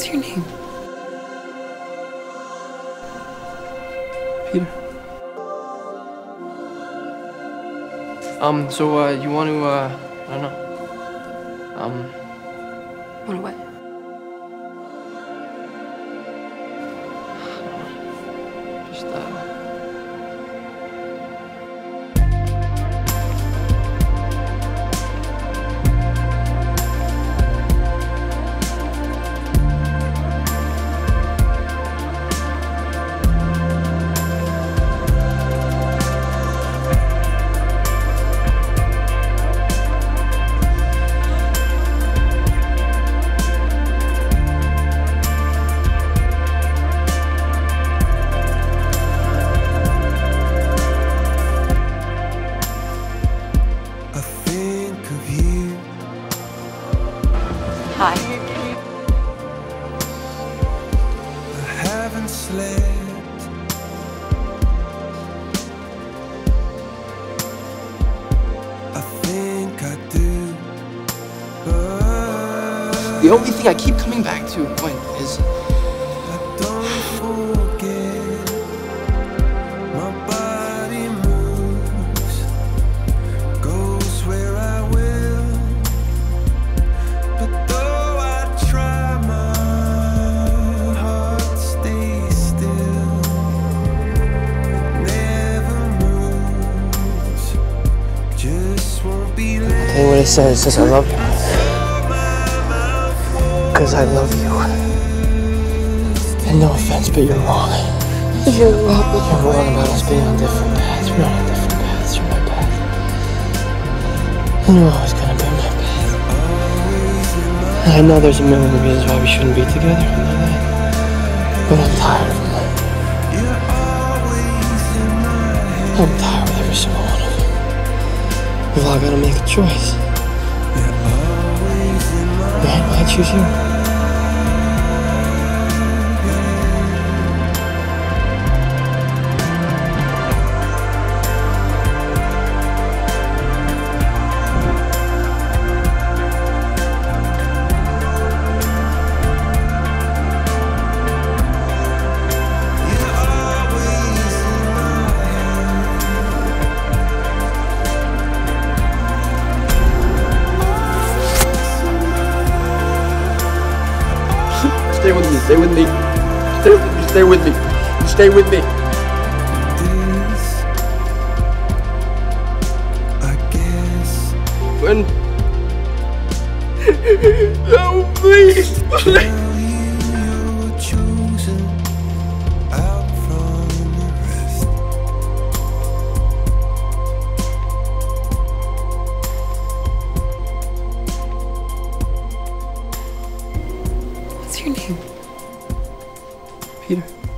What's your name? Peter. So, you want to, I don't know. Wanna what? Just, Hi. I haven't slept. I think I do. But the only thing I keep coming back to, Gwen, is I don't forget. My body moves, goes where I will. But though I try, my heart stays still. It never moves, just won't be let. tell you what it says. It says I love you. Because I love you. And no offense, but you're wrong. You're wrong. You're wrong about us being on different paths. We're not on different paths. You're my path. And you're always gonna be my path. And I know there's a million reasons why we shouldn't be together. I know that. But I'm tired of them. I'm tired of every single one of them. We've all gotta make a choice. Right? I choose you. Stay with me, stay with me. Stay with me, stay with me. This, I guess. Gwen. No, please, please. You're chosen out from the rest. What's your name? Peter.